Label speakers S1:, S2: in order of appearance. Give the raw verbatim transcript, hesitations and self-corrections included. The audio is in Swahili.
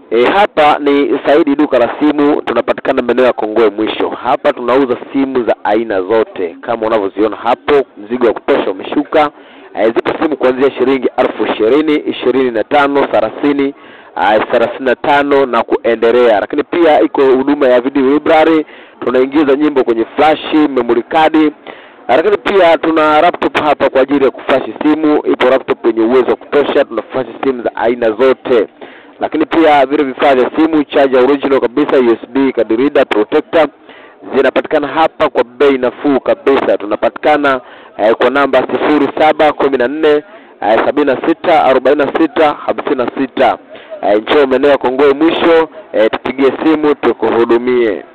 S1: E, hapa ni Saidi duka la simu, tunapatikana maeneo ya Kongowe mwisho. Hapa tunauza simu za aina zote. Kama unavyoziona hapo, mzigo wa kutosha umeshuka. E, zipo simu kuanzia shilingi elfu ishirini, ishirini na tano, thelathini, thelathini na tano na kuendelea. Lakini pia iko huduma ya video library, tunaingiza nyimbo kwenye flash, memory card. Lakini pia tuna laptop hapa kwa ajili ya kuflash simu. Ipo laptop yenye uwezo wa kutosha, tunaflash simu za aina zote. Lakini pia vile vifaa vya simu, charger original kabisa, U S B, card reader, protector, zinapatikana hapa kwa bei nafuu kabisa. Tunapatikana eh, kwa namba sifuri saba kumi na nne sabini na sita arobaini na sita hamsini na sita. Eh, njoo maeneo ya Kongowe mwisho, eh, tupigie simu tukuhudumie.